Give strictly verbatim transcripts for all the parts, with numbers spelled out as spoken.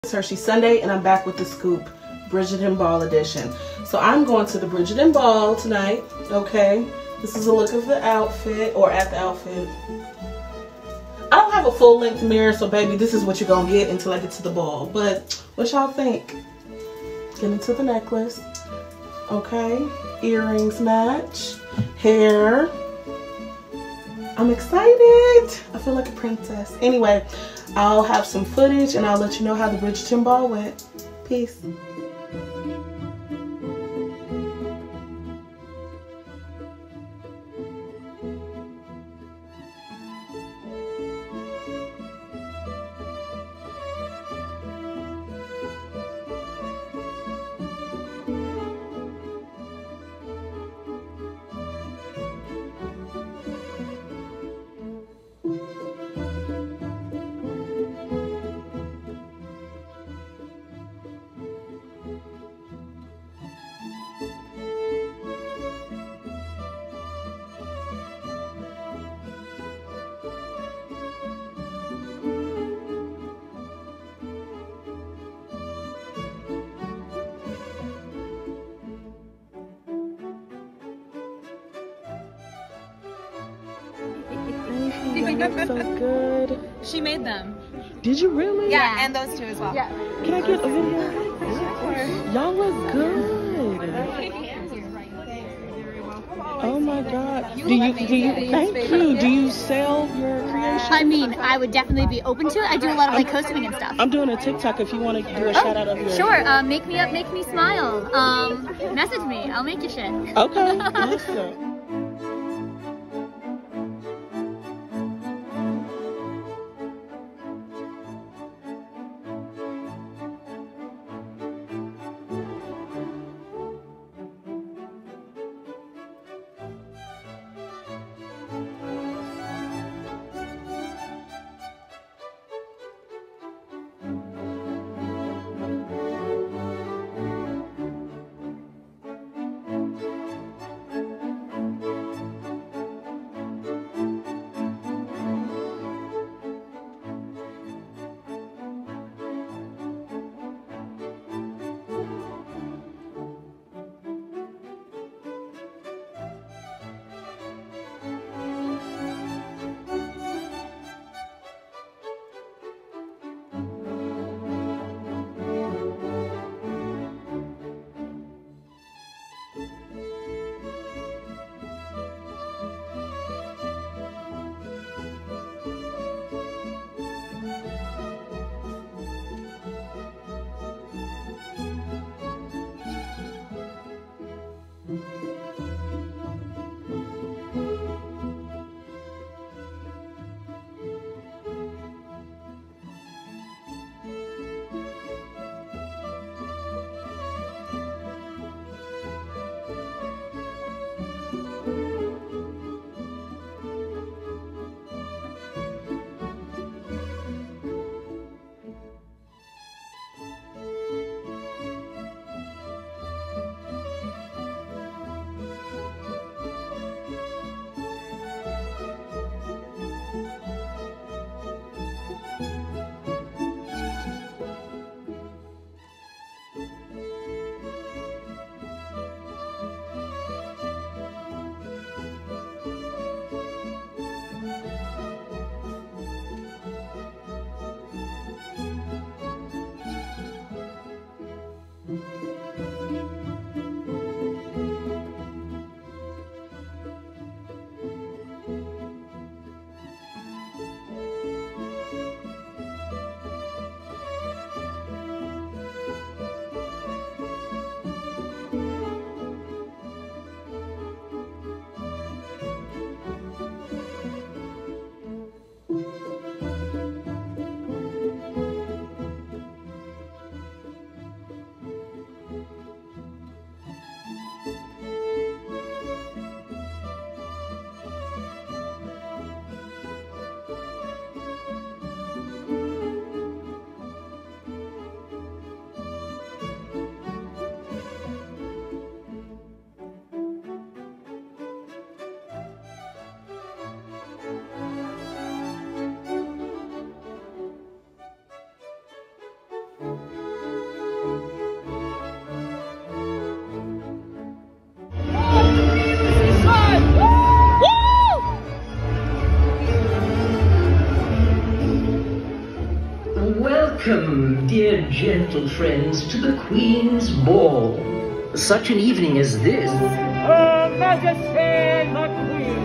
It's Hershey Sunday, and I'm back with the scoop, Bridgerton Ball edition. So I'm going to the Bridgerton Ball tonight, okay? This is a look of the outfit, or at the outfit. I don't have a full length mirror, so baby, this is what you're gonna get until I get to the ball. But what y'all think? Get into the necklace, okay? Earrings match, hair. I'm excited. I feel like a princess. Anyway, I'll have some footage and I'll let you know how the Bridgerton Ball went. Peace. They look so good. She made them. Did you really? Yeah, and those two as well. Yeah. Can I get a video? Y'all look good. Oh my god. Do you do you thank you. Do you sell your creation? I mean, I would definitely be open to it. I do a lot of like costuming and stuff. I'm doing a TikTok if you want to do a oh, shout out of your. Sure. Um, make me up, make me smile. Um, message me. I'll make you shit. Okay. Awesome. Welcome, dear gentle friends, to the Queen's Ball. Such an evening as this. Her Majesty the Queen.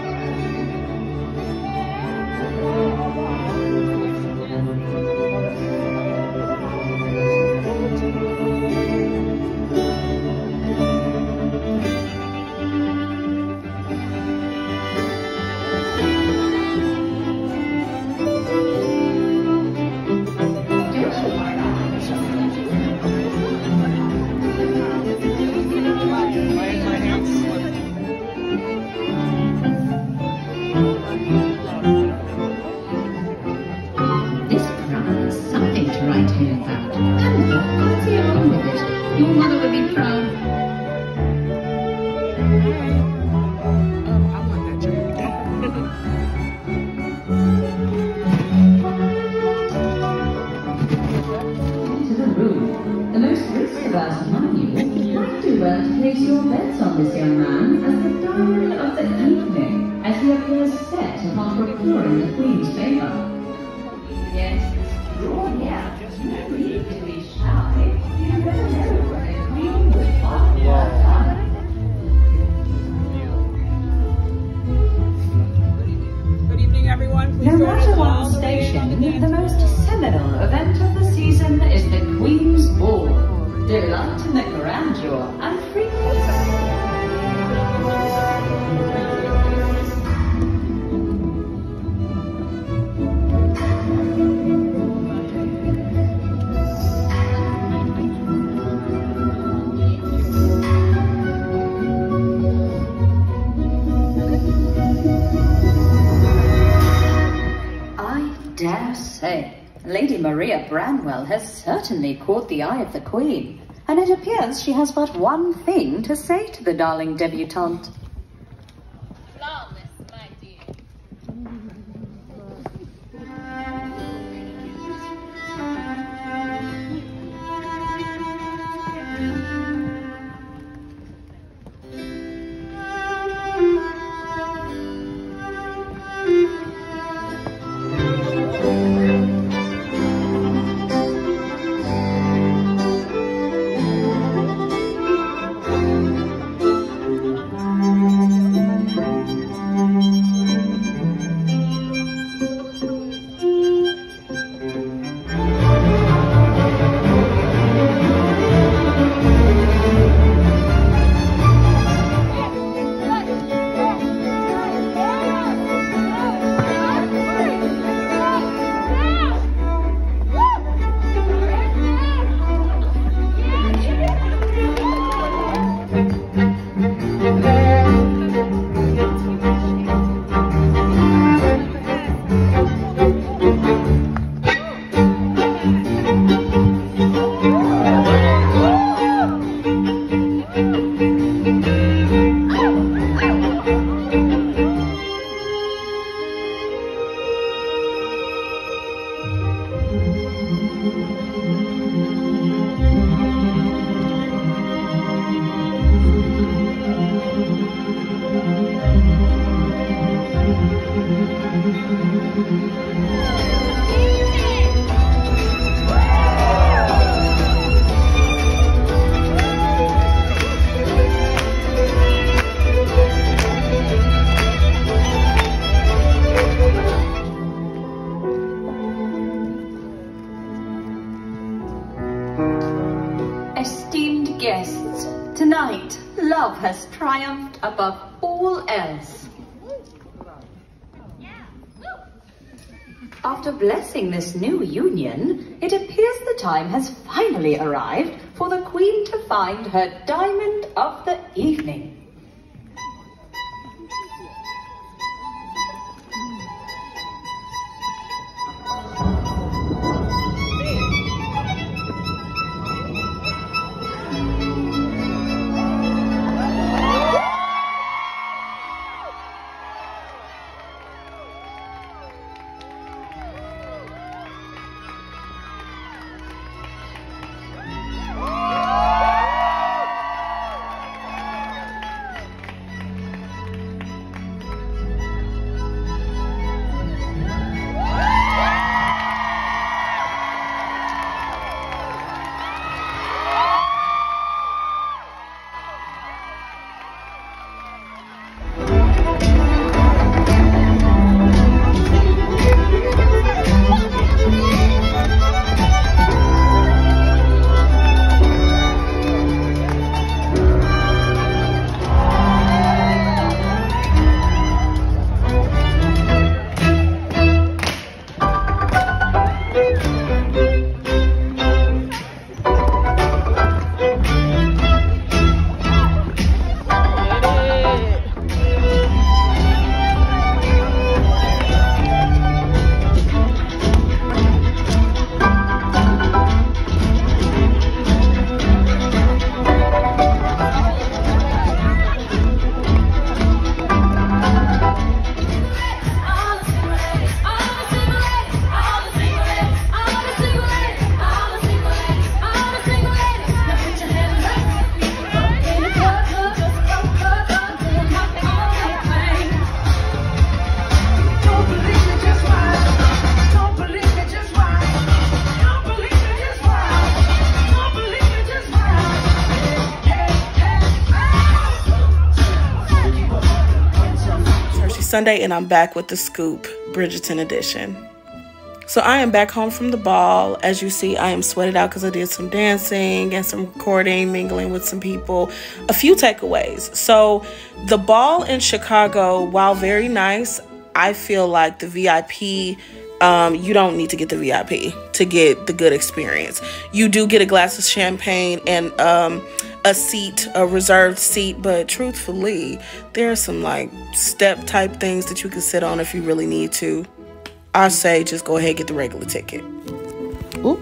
Lady Maria Branwell has certainly caught the eye of the Queen, and it appears she has but one thing to say to the darling debutante. Flawless, my dear. Esteemed guests, tonight love has triumphed above all else. After blessing this new union, it appears the time has finally arrived for the Queen to find her diamond of the evening. Sunday, and I'm back with the scoop, Bridgerton edition. So I am back home from the ball. As you see, I am sweated out because I did some dancing and some recording, mingling with some people. A few takeaways. So the ball in Chicago, while very nice, I feel like the V I P, um, you don't need to get the V I P to get the good experience. You do get a glass of champagne and um, a seat, a reserved seat, but truthfully, there are some like step type things that you can sit on if you really need to. I say just go ahead and get the regular ticket. Ooh.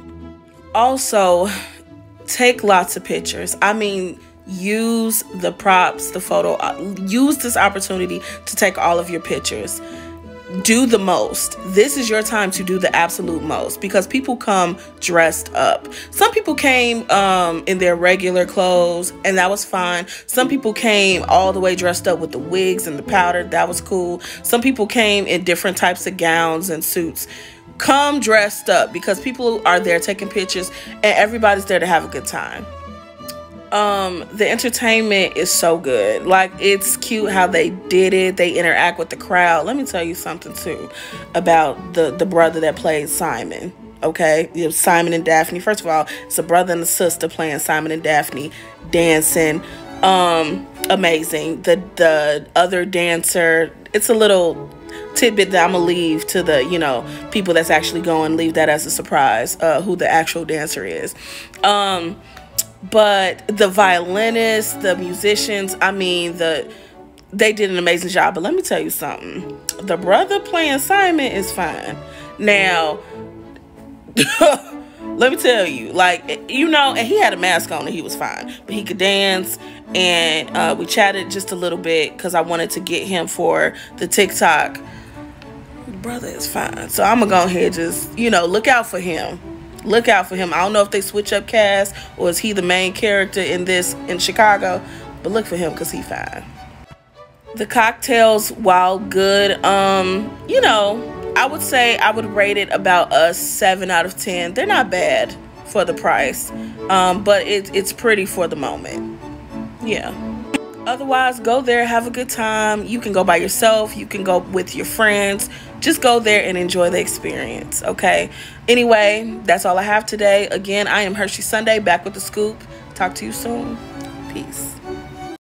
Also, take lots of pictures. I mean, use the props, the photo. Use this opportunity to take all of your pictures. Do the most. This is your time to do the absolute most because people come dressed up. Some people came um, in their regular clothes, and that was fine. Some people came all the way dressed up with the wigs and the powder. That was cool. Some people came in different types of gowns and suits. Come dressed up because people are there taking pictures, and everybody's there to have a good time. Um, the entertainment is so good. Like, it's cute how they did it. They interact with the crowd. Let me tell you something too about the the brother that played Simon. Okay, you have Simon and Daphne. First of all, it's a brother and a sister playing Simon and Daphne, dancing. Um, amazing. The the other dancer. It's a little tidbit that I'm gonna leave to the you know people that's actually going. Leave that as a surprise. Uh, who the actual dancer is. Um. But the violinists, the musicians, I mean, the they did an amazing job. But let me tell you something. The brother playing Simon is fine. Now, let me tell you, like, you know, and he had a mask on and he was fine. But he could dance. And uh, we chatted just a little bit because I wanted to get him for the TikTok. The brother is fine. So I'm going to go ahead and just, you know, look out for him. Look out for him. I don't know if they switch up cast or is he the main character in this in Chicago, but look for him because he fine. The cocktails, while good, um, you know, I would say I would rate it about a seven out of ten. They're not bad for the price, um, but it, it's pretty for the moment. Yeah. Otherwise, go there, have a good time. You can go by yourself. You can go with your friends. Just go there and enjoy the experience, okay? Anyway, that's all I have today. Again, I am Hershey Sunday, back with the scoop. Talk to you soon. Peace.